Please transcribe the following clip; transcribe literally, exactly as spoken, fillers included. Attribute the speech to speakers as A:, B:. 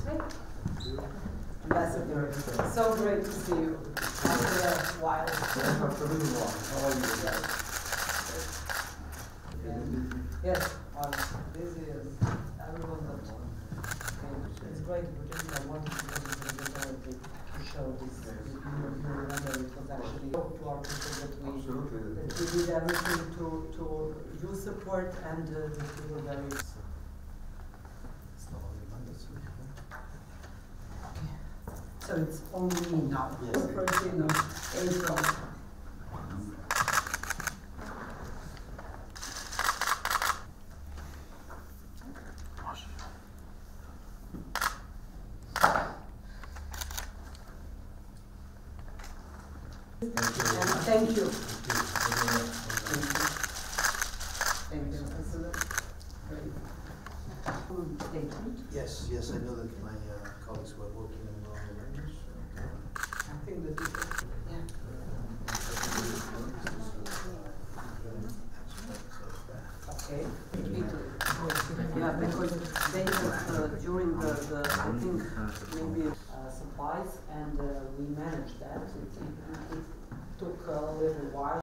A: Ambassador, so great to see you after a while.
B: How are you guys?
A: Yes, I'm busy as everyone, but okay, it's great opportunity. I wanted to visit the facility to show this. You, you remember it was actually to our people that we, that we did everything to, to youth support and uh, that we were very. So it's only me now.
B: Yes.
A: First, you know, April. Thank you. Thank you. That's a great statement.
B: Yes, yes, I know that my uh, colleagues were working on the language.
A: I think that it, yeah. Okay. Yeah, because they have, uh, during the, the, I think, maybe uh, supplies, and uh, we managed that. It, it, it took a little while.